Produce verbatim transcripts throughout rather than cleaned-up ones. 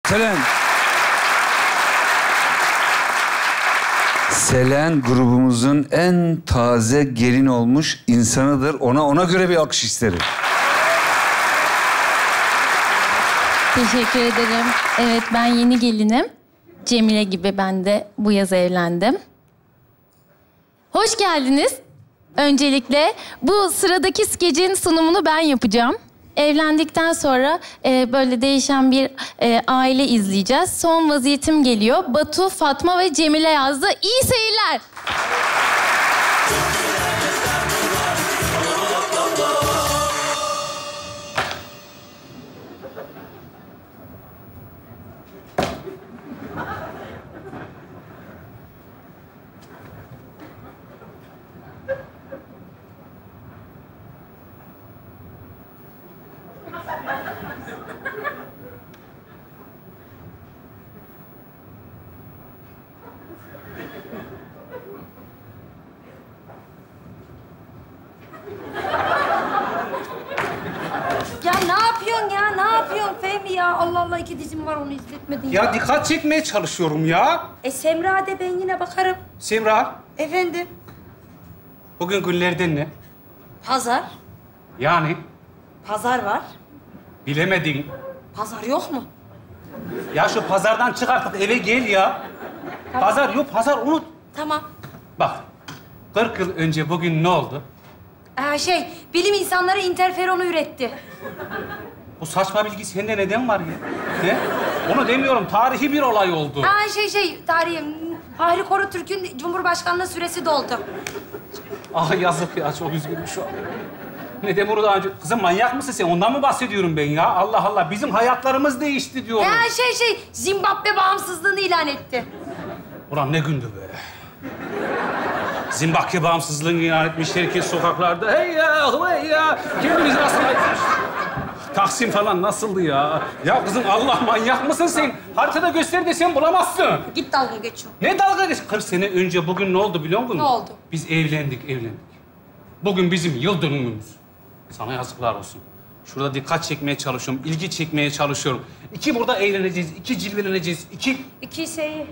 Selen. Selen grubumuzun en taze gelin olmuş insanıdır. Ona ona göre bir alkış isterim. Teşekkür ederim. Evet, ben yeni gelinim. Cemile gibi ben de bu yaz evlendim. Hoş geldiniz. Öncelikle bu sıradaki skecin sunumunu ben yapacağım. Evlendikten sonra e, böyle değişen bir e, aile izleyeceğiz. Son vaziyetim geliyor. Batu, Fatma ve Cemile yazdı. İyi seyirler. Ya ne yapıyorsun ya? Ne yapıyorsun Fehmi ya? Allah Allah, iki dizim var, onu izletmedin ya. Ya dikkat çekmeye çalışıyorum ya. E Semra de, ben yine bakarım. Semra, Efendim? bugün günlerden ne? Pazar. Yani Pazar var. bilemedin. Pazar yok mu? Ya şu pazardan çık artık, eve gel ya. Tamam. Pazar yok, pazar unut. Tamam. Bak, kırk yıl önce bugün ne oldu? Ee, şey, bilim insanları interferonu üretti. Bu saçma bilgi sende neden var ya? Ne? Onu demiyorum, tarihi bir olay oldu. Ha şey şey, tarihim. Fahri Korutürk'ün Cumhurbaşkanlığı süresi doldu. Ah yazık ya, çok üzgünüm şu an. Neden bunu daha önce... Kızım manyak mısın sen? Ondan mı bahsediyorum ben ya? Allah Allah, bizim hayatlarımız değişti diyorum. Ha şey şey, Zimbabwe bağımsızlığını ilan etti. Ulan ne gündü be. Zimbabwe bağımsızlığını ilan etmiş, herkes sokaklarda. Hey ya, hey ya. Kendimizi nasıl etmiş? Taksim falan nasıldı ya? Ya kızım Allah, manyak mısın sen? Haritada göster desem bulamazsın. Git dalga geçiyor. Ne dalga geç? kırk sene önce bugün ne oldu biliyor musun? Ne oldu? Biz evlendik, evlendik. Bugün bizim yıl dönümümüz. Sana yazıklar olsun. Şurada dikkat çekmeye çalışıyorum, ilgi çekmeye çalışıyorum. İki burada eğleneceğiz, iki cilveleneceğiz, iki... İki şeyi.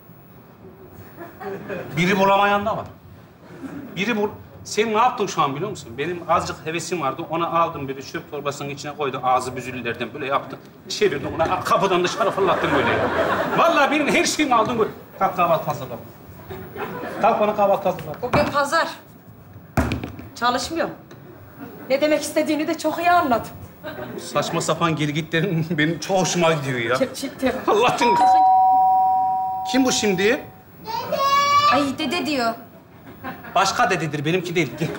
Biri bulamayan da var. Biri bul... Sen ne yaptın şu an biliyor musun? Benim azıcık hevesim vardı. Onu aldım böyle çöp torbasının içine koydum. Ağzı büzülülerden böyle yaptım. Çevirdim ona kapıdan dışarı fırlattım böyle. Vallahi benim her şeyimi aldım böyle. Kalk kahvaltı hazırla. Kalk bana kahvaltı hazırla. Bugün pazar. Çalışmıyorum. Ne demek istediğini de çok iyi anladım. Saçma sapan gelgitlerin benim çok hoşuma gidiyor ya. Gerçekten. Allah'ın... Kim bu şimdi? Ay dede diyor. Başka dededir, benimki değil. Gel.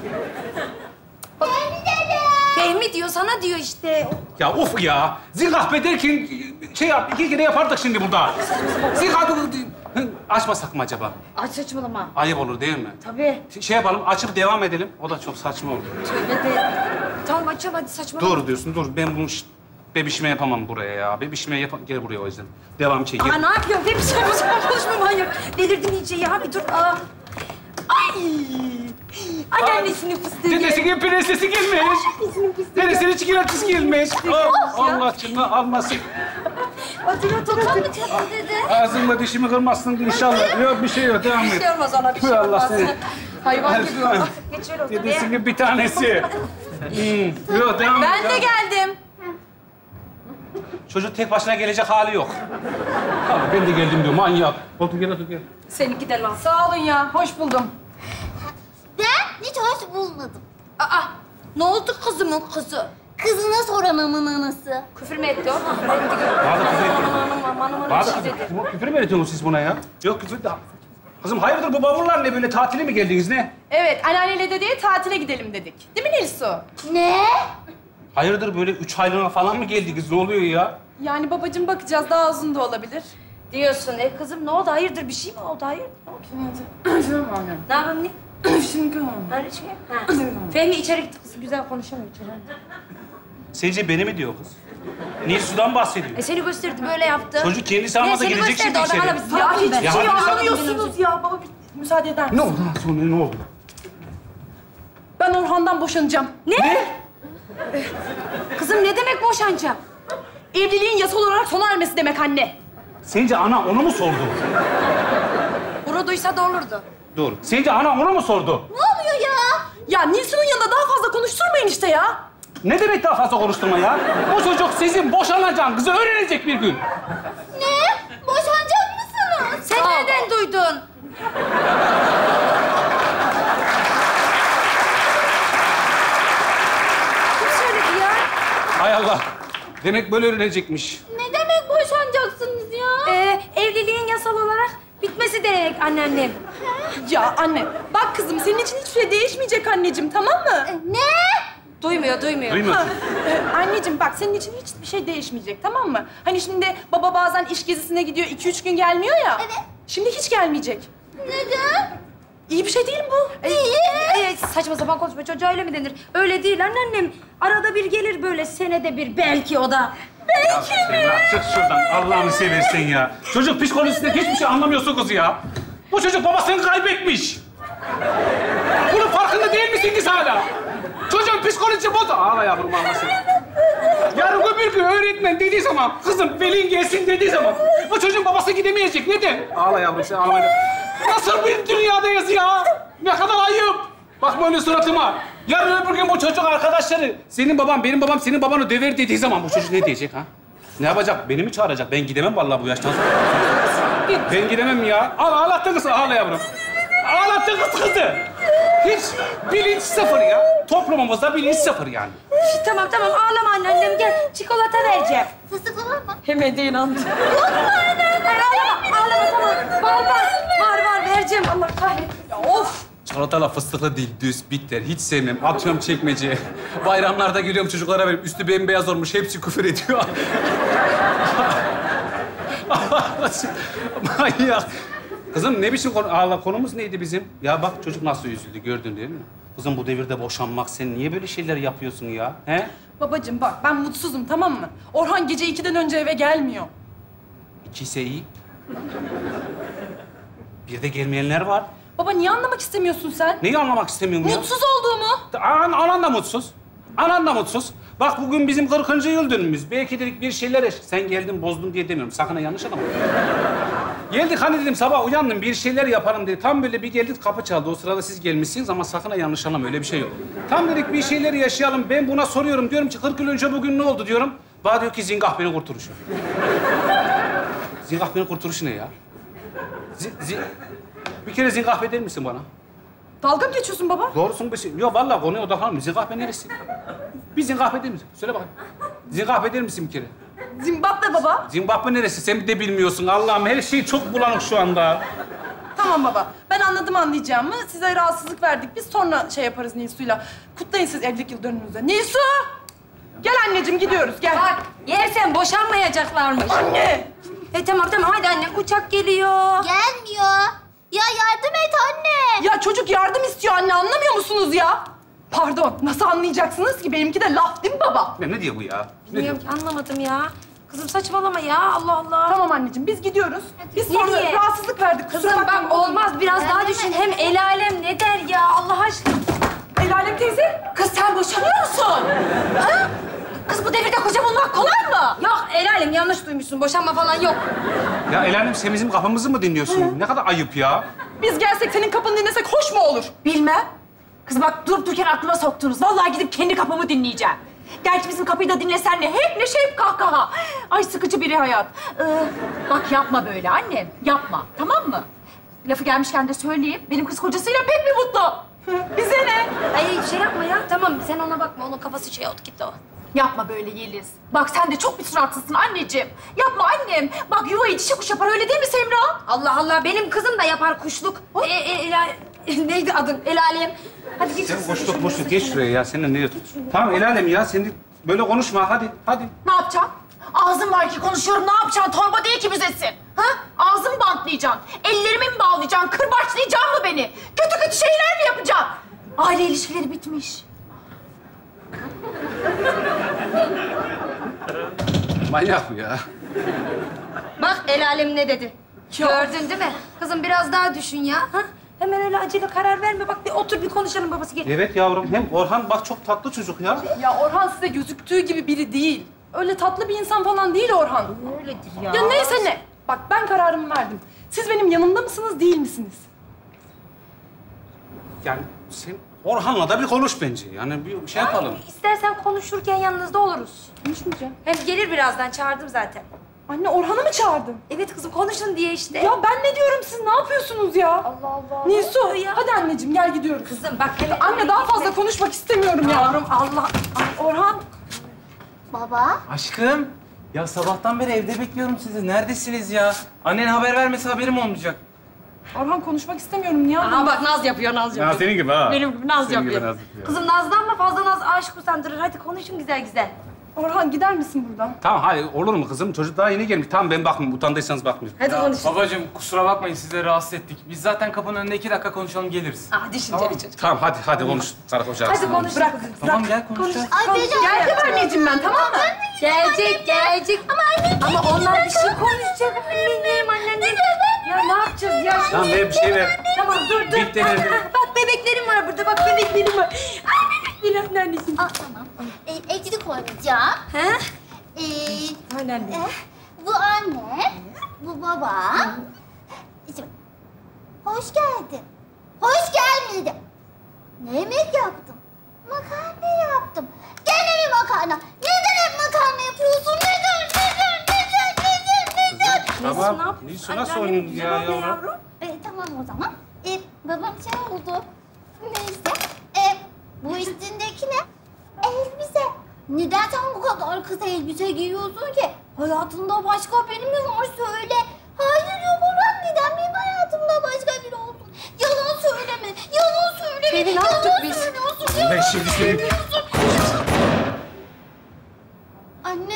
Fehmi diyor, sana diyor işte. Ya of ya! Zil kahpe derken şey yap, iki kere yapardık şimdi burada. Zil kahpe... Açmasak mı acaba? Ay saçmalama. Ayıp olur değil mi? Tabii. Şey yapalım, açıp devam edelim. O da çok saçma olur. Tövbe de. Tamam açalım hadi, saçmalama. Doğru diyorsun, dur. Ben bunu şşt, bebişime yapamam buraya ya. Bebişime yap... Gel buraya o yüzden. Devam çek. Aa ne yapıyorsun? Fehmi saçmalama, konuşma manyak. Delirdin iyice ya, bir dur. Aa. Ay! Anneannesinin fıstığı geldi. Dedesinin prensesi gelmiş. Anneannesinin fıstığı geldi. Dedesinin çikolatası gelmiş. Oh, ya. Allah canını almasın. Otur otur otur. Dede. Ağzımla dişimi kırmazsın inşallah. Yok bir şey yok, devam Bir et. şey olmaz ona, bir şey Tüh, Allah olmaz. seni. Hayvan gibi o. Geç şöyle otur. Dedesinin bir tanesi. hmm. Yok, devam et. Ben de devam et. geldim. Çocuk tek başına gelecek hali yok. Tamam, ben de geldim diyor, manyak. Otur gel, otur gel. Seninki de lan. Sağ olun ya, hoş buldum. Ben hiç hoş bulmadım. Aa, ne oldu kızımın kızı? Kızına soran amın anası. Küfür mü etti o? Bana da küfür etti. Aman aman aman Bana bir da şey dedi. küfür, küfür mü ediyorsunuz siz buna ya? Yok küfür de... Kızım hayırdır bu bavullar ne böyle, tatile mi geldiniz ne? Evet, anneanneyle dedeye tatile gidelim dedik. Değil mi Nilsu? Ne? Hayırdır böyle üç aylığına falan mı geldiniz? Ne oluyor ya? Yani babacığım bakacağız, daha uzun da olabilir. Diyorsun. E kızım ne oldu? Hayırdır, bir şey mi oldu? Hayır. Ne yapayım ne? Şimdi Hani şey? Ha. Fehmi içeri gitti kızım. Güzel konuşamıyor içeri. Sence beni mi diyor kız? Nilsu'dan bahsediyor. E seni gösterdi, böyle yaptı. Çocuk kendisi almasa Ne, seni gelecek şimdi gösterdi, içeri. oradan hala bir- Ya hiçbir Ya şey hadi sen- anlamıyorsunuz ya. Baba bir müsaade eder misin? Ne oldu lan sonra, ne oldu? Ben Orhan'dan boşanacağım. Ne? Kızım ne demek boşanacağım? Evliliğin yasal olarak sona ermesi demek anne. Sence ana onu mu sordu? Bunu duysa da olurdu. Doğru. Sence ana onu mu sordu? Ne oluyor ya? Ya Nilsu'nun yanında daha fazla konuşturmayın işte ya. Ne demek daha fazla konuşturma ya? O çocuk sizin boşanacağın kızı öğrenecek bir gün. Ne? Boşanacak mısınız? Sen nereden duydun? Kim söyledi ya? Hay Allah. Demek böyle öğrenecekmiş. Ne demek boşanacaksınız ya? Ee, evliliğin yasal olarak bitmesi demek anneannem. Ya anne, bak kızım senin için hiçbir şey değişmeyecek anneciğim, tamam mı? Ne? Duymuyor, duymuyor. Duymuyor. Ha, e, anneciğim bak senin için hiçbir şey değişmeyecek, tamam mı? Hani şimdi baba bazen iş gezisine gidiyor, iki üç gün gelmiyor ya. Evet. Şimdi hiç gelmeyecek. Neden? İyi bir şey değil mi bu? İyi. Ee, saçma sapan konuşma. Çocuğa öyle mi denir? Öyle değil anneannem. Arada bir gelir böyle, senede bir belki o da. Belki mi? Çık şuradan. Allah'ını seversen ya. Çocuk psikolojisinden hiçbir şey anlamıyorsun kız ya. Bu çocuk babasını kaybetmiş. Bunun farkında değil misiniz hala? Çocuğun psikolojisi bozdu. Ağla yavrum ağlasın. Yarın öbür gün öğretmen dediği zaman, kızım velin gelsin dediği zaman bu çocuğun babası gidemeyecek. Neden? Ağla yavrum sen ağlama. Nasıl bir dünyadayız ya? Ne kadar ayıp. Bakma öyle suratıma. Yarın öbür gün bu çocuk arkadaşları, senin baban, benim babam senin babanı döver dediği zaman bu çocuk ne diyecek ha? Ne yapacak? Beni mi çağıracak? Ben gidemem vallahi bu yaştan sonra. Ben gidemem ya. Al, ağlattın kızı. Ağla yavrum. Ağlattın kız kızı. Hiç bilinç sıfır ya. Toplumumuzda bilinç sıfır yani. Tamam tamam ağlama anneannem gel. Çikolata vereceğim. Fıstık olur mu? Hemen de inandı. Yok mu anneannem? Ağlama, ağlama tamam. Var var. Var var vereceğim. Allah kahretsin. Ya of! Çikolatalı fıstıklı değil, düz, bitter. Hiç sevmem. Atıyorum çekmeceye. Bayramlarda geliyorum çocuklara verip üstü bembeyaz olmuş. Hepsi küfür ediyor. Manyak. Kızım ne biçim konu? Ağla, konumuz neydi bizim? Ya bak çocuk nasıl üzüldü gördün değil mi? Kızım bu devirde boşanmak, sen niye böyle şeyler yapıyorsun ya? He? Babacığım bak ben mutsuzum, tamam mı? Orhan gece ikiden önce eve gelmiyor. İkisi iyi. Bir de gelmeyenler var. Baba niye anlamak istemiyorsun sen? Neyi anlamak istemiyorum ya? Mutsuz olduğumu. An, anan da mutsuz. Anan da mutsuz. Bak bugün bizim kırkıncı yıl dönümümüz. Belki dedik bir şeyler... eş- Sen geldin bozdun diye demiyorum. Sakın ha yanlış anlama. Geldik hani dedim sabah uyandım bir şeyler yapalım dedi. Tam böyle bir geldik kapı çaldı. O sırada siz gelmişsiniz ama sakın ha yanlış anlama öyle bir şey yok. Tam dedik bir şeyler yaşayalım. Ben buna soruyorum. Diyorum ki kırk yıl önce bugün ne oldu diyorum. Bana diyor ki zingah beni kurturuşu. Zingah beni kurturuşu ne ya? Zi, zi... Bir kere zingah eder misin bana? Dalga mı geçiyorsun baba? Doğrusun bir şey. Yok vallahi konuya odaklanma. Zingahbe neresi? Bir zingahbe eder misin? Söyle bakayım. Zingahbe eder misin bir kere? Zimbabwe baba. Zimbabwe neresi? Sen de bilmiyorsun. Allah'ım her şey çok bulanık şu anda. Tamam baba. Ben anladım anlayacağımı. Size rahatsızlık verdik. Biz sonra şey yaparız Nilsu'yla. Kutlayın siz evlilik yıl dönümünüzü. Nilsu! Gel anneciğim gidiyoruz gel. Bak yersen boşanmayacaklarmış. Anne! E tamam tamam hadi anne uçak geliyor. Gelmiyor. Ya yardım et anne. Ya çocuk yardım istiyor anne anlamıyor musunuz ya? Pardon nasıl anlayacaksınız ki? Benimki de laf değil mi baba? Ne, ne diyor bu ya? Ne diyor? Bilmiyorum ki anlamadım ya. Kızım saçmalama ya Allah Allah. Tamam anneciğim biz gidiyoruz. Biz sonra Nereye? rahatsızlık verdik. Kusura Kızım bakma. bak olmaz biraz Ben daha de düşün. mi? Hem el alem ne der ya Allah aşkına. El Alem teyze. Kız sen boşanıyor musun? Ha? Kız bu devirde koca bulmak kolay mı? Yok el alem yanlış duymuşsun. Boşanma falan yok. Ya el alem sen bizim kafamızı mı dinliyorsun? Ne kadar ayıp ya. Biz gelsek senin kapını dinlesek hoş mu olur? Bilmem. Kız bak durup dururken aklıma soktunuz. Vallahi gidip kendi kapımı dinleyeceğim. Gerçi bizim kapıyı da dinlesen ne? Hep neşe hep kahkaha. Ay sıkıcı biri hayat. Ee, bak yapma böyle annem. Yapma. Tamam mı? Lafı gelmişken de söyleyeyim. Benim kız kocasıyla pek bir mutlu. Bize ne? Ay şey yapma ya. Tamam sen ona bakma. Onun kafası şey oldu gitti o. Yapma böyle Yeliz. Bak sen de çok bir suratsızsın anneciğim. Yapma annem. Bak yuvayı dişe kuş yapar öyle değil mi Semra? Allah Allah benim kızım da yapar kuşluk. E, e, el ale- neydi adın? El alem. Hadi geç. Sen boşluk boşluk geç şuraya ya. Seninle ne diyorsun? Tamam el alem ya. Sen de böyle konuşma. Hadi hadi. Ne yapacağım? Ağzım var ki konuşuyorum. Ne yapacaksın? Torba değil ki müzesin. Ha? Ağzımı bantlayacaksın. Ellerimi mi bağlayacaksın? Kırbaçlayacaksın mı beni? Kötü kötü şeyler mi yapacaksın? Aile ilişkileri bitmiş. Manyak bu ya. Bak el alem ne dedi. Gördün değil mi? Kızım biraz daha düşün ya. Ha? Hemen öyle acele karar verme. Bak bir otur bir konuşalım babası gel. Evet yavrum. Hem Orhan bak çok tatlı çocuk ya. Ya Orhan size gözüktüğü gibi biri değil. öyle tatlı bir insan falan değil Orhan. Öyledir ya. Ya neyse ne. Bak ben kararımı verdim. Siz benim yanımda mısınız, değil misiniz? Yani sen Orhan'la da bir konuş bence. Yani bir şey yapalım. Ay, istersen konuşurken yanınızda oluruz. Konuşmayacağım. Hem gelir birazdan, çağırdım zaten. Anne Orhan'ı mı çağırdın? Evet kızım, konuşun diye işte. Ya ben ne diyorum, siz ne yapıyorsunuz ya? Allah Allah. Nisu, Ne oluyor ya? hadi anneciğim gel gidiyoruz. Kızım bak hele... Anne daha fazla konuşmak istemiyorum ya. Yavrum Allah. Ay, Orhan. Baba. Aşkım, ya sabahtan beri evde bekliyorum sizi. Neredesiniz ya? Annen haber vermese haberim olmayacak. Orhan konuşmak istemiyorum. Niye Aha bak naz yapıyor, naz yapıyor. Ya senin gibi ha. Benim gibi naz Senin gibi yapıyor. naz yapıyor. Kızım nazlanma, fazla naz aşık usandırır. Hadi konuşun güzel güzel. Orhan gider misin buradan? Tamam hadi olur mu kızım? Çocuk daha yeni gelmiş. Tamam ben bakmayayım. Utandıysanız bakmayayım. Hadi konuşun. Babacığım kusura bakmayın sizi rahatsız ettik. Biz zaten kapının önünde iki dakika konuşalım geliriz. Hadi şimdi çocuk. Tamam hadi hadi konuş. Karı koca Hadi arasında. konuş. Bırak. Tamam gel konuşacağız. Ay Bece Geldim anneciğim ben, tamam mı? Gelecek, gelecek. Ama annem Ama onlar bir şey konuşacak. Annem, annem. Ne Ya ne yapacağız ya? Tamam ver bir şey ver. Tamam dur dur. Bir tane ver. Bak bebeklerim var burada. Bak bebeklerim var. Ay bebeklerim anneciğim. Aa, tamam. Ee, evcilik oynayacağım. He? Ee, Annem. eh, bu anne, bu baba. İşte, hoş geldin. Hoş gelmedin. Ne yemek yaptım? Makarna yaptım. Gene mi makarna? Neden hep makarna yapıyorsun? Neden, neden, neden, neden, neden? Tamam. Nisu nasıl oynuyorsun ya yavrum? Ee, tamam o zaman. Ee, babam şey oldu. Neyse. Ee, bu üstündeki ne? Elbise. Neden sen bu kadar kısa elbise giyiyorsun ki? Hayatında başka biri mi var söyle. Hayır yok Orhan, neden benim hayatımda başka biri olsun? Yalan söyleme, yalan söyleme. Peri, ne yalan yaptık biz? söylüyorsun, Ben yalan şimdi seni... Anne.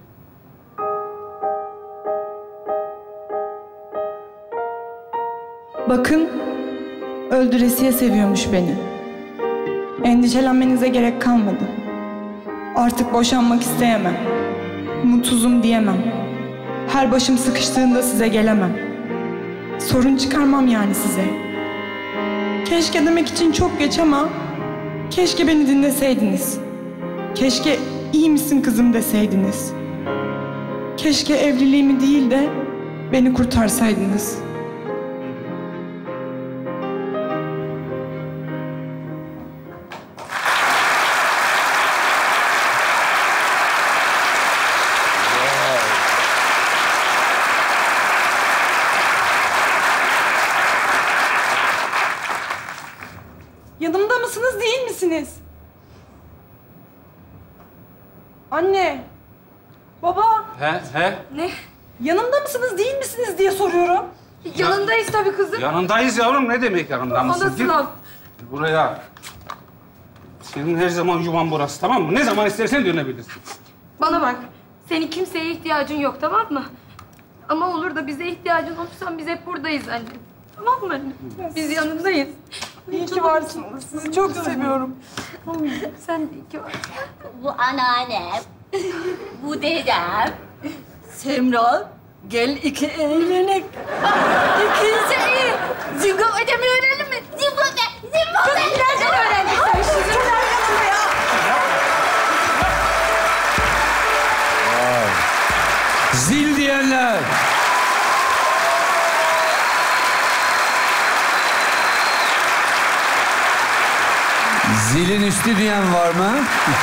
Bakın, öldüresiye seviyormuş beni. Endişelenmenize gerek kalmadı. Artık boşanmak isteyemem. Mutsuzum diyemem. Her başım sıkıştığında size gelemem. Sorun çıkarmam yani size. Keşke demek için çok geç ama... keşke beni dinleseydiniz. Keşke iyi misin kızım deseydiniz. Keşke evliliğimi değil de beni kurtarsaydınız. Yanımda mısınız, değil misiniz? Anne, baba, He he. Ne? yanımda mısınız, değil misiniz diye soruyorum. Yanındayız tabii kızım. Yanındayız yavrum. Ne demek yanında mısın? Ona Gir sınav. buraya. Senin her zaman yuvan burası, tamam mı? Ne zaman istersen dönebilirsin. Bana bak. Senin kimseye ihtiyacın yok, tamam mı? Ama olur da bize ihtiyacın olursa biz hep buradayız anne. Tamam mı anne? Biz yanındayız. İyi ki varsınız. Sizi çok seviyorum. Sen de iyi ki varsın. Bu anneannem. Bu dedem. Semra, gel iki evlenek. İkisi iyi. Zınga ödemi öğrenelim mi? Zimbote, zimbote. Nereden öğrendik sen şimdi? Zil diyenler. Zilin üstü diyen var mı?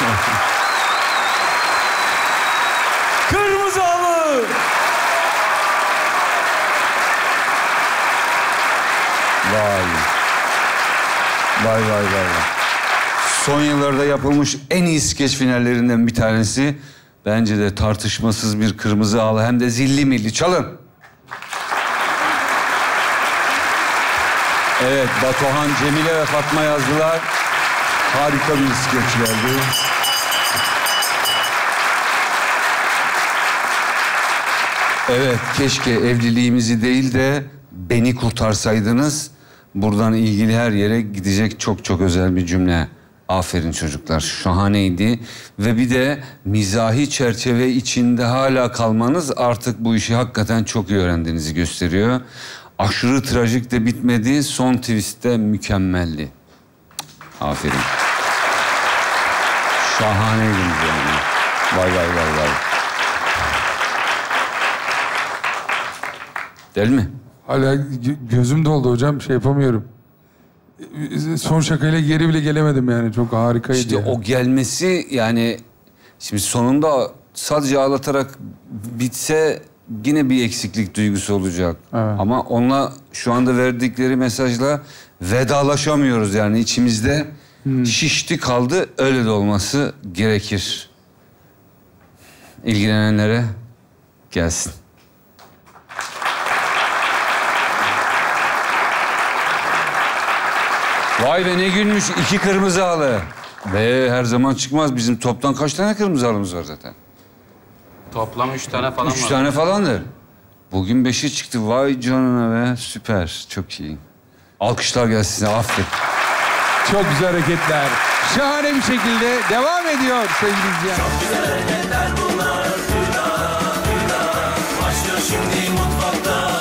Kırmızı halı. Vay. Vay vay vay vay. Son yıllarda yapılmış en iyi skeç finallerinden bir tanesi. Bence de tartışmasız bir kırmızı halı, hem de zilli milli. Çalın. Evet, Batuhan, Cemile ve Fatma yazdılar. Harika bir skeç geldi. Evet, keşke evliliğimizi değil de beni kurtarsaydınız. Buradan ilgili her yere gidecek çok çok özel bir cümle. Aferin çocuklar, şahaneydi. Ve bir de mizahi çerçeve içinde hala kalmanız artık bu işi hakikaten çok iyi öğrendiğinizi gösteriyor. Aşırı trajik de bitmedi, son twist de mükemmeldi. Aferin. Şahaneydiniz yani. Vay vay vay vay. Değil mi? Hala gö- gözüm doldu hocam, şey yapamıyorum. Son şakayla geri bile gelemedim yani. Çok harikaydı. İşte yani. o gelmesi yani... Şimdi sonunda sadece ağlatarak bitse yine bir eksiklik duygusu olacak. Evet. Ama onunla şu anda verdikleri mesajla vedalaşamıyoruz yani içimizde. Hmm. Şişti kaldı, öyle de olması gerekir. İlgilenenlere gelsin. Vay be ne gülmüş, iki kırmızı halı. Ve her zaman çıkmaz. Bizim toptan kaç tane kırmızı halımız var zaten? Toplam üç tane falan Üç var. tane falandır. Bugün beşi çıktı. Vay canına be. Süper. Çok iyi. Alkışlar gelsin size. Aferin. Çok güzel hareketler. Şahane bir şekilde devam ediyor sevgili izleyenler. Çok güzel hareketler bunlar. Başlıyor şimdi mutfakta.